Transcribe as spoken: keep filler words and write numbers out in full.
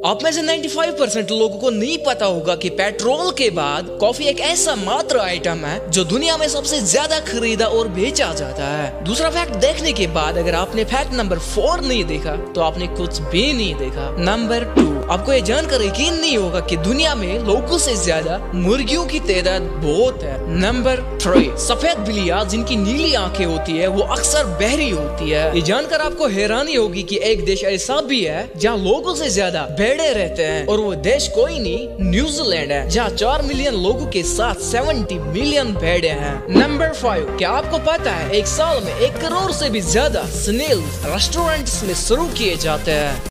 आप में से पचानवे परसेंट लोगों को नहीं पता होगा कि पेट्रोल के बाद कॉफी एक ऐसा मात्र आइटम है जो दुनिया में सबसे ज्यादा खरीदा और बेचा जाता है। दूसरा फैक्ट देखने के बाद अगर आपने फैक्ट नंबर फोर नहीं देखा तो आपने कुछ भी नहीं देखा। नंबर टू, आपको ये जानकर यकीन नहीं होगा कि दुनिया में लोगों से ज्यादा मुर्गियों की तादाद बहुत है। नंबर थ्री, सफेद बिल्लियाँ जिनकी नीली आंखें होती है वो अक्सर बहरी होती है। ये जानकर आपको हैरानी होगी कि एक देश ऐसा भी है जहाँ लोगों से ज्यादा भेड़े रहते हैं और वो देश कोई नहीं न्यूजीलैंड है, जहाँ चार मिलियन लोगों के साथ सत्तर मिलियन भेड़े हैं। नंबर फाइव, क्या आपको पता है एक साल में एक करोड़ से भी ज्यादा स्नेल रेस्टोरेंट्स में शुरू किए जाते हैं।